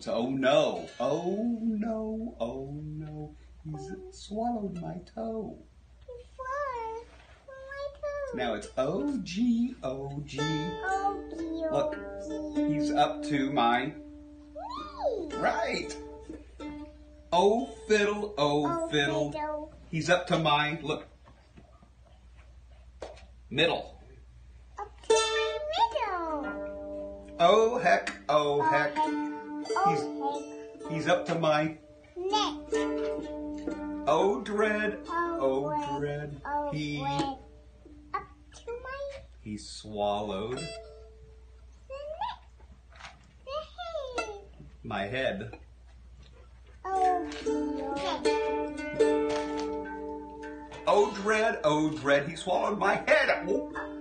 oh no, oh no, oh no. He's swallowed my toe. He swallowed my toe. Now it's O-G, O-G. O-G, Look, O-G. he's up to my... Me. Right. Oh fiddle, oh fiddle. Fiddle. He's up to my, look, middle. Up to my middle. Oh heck, oh heck. Oh heck. He's up to my Neck. oh dread, Oh oh dread. Oh He dread. Up to my he swallowed the neck. The head. my head. Oh Oh dread, he swallowed my head. Oh.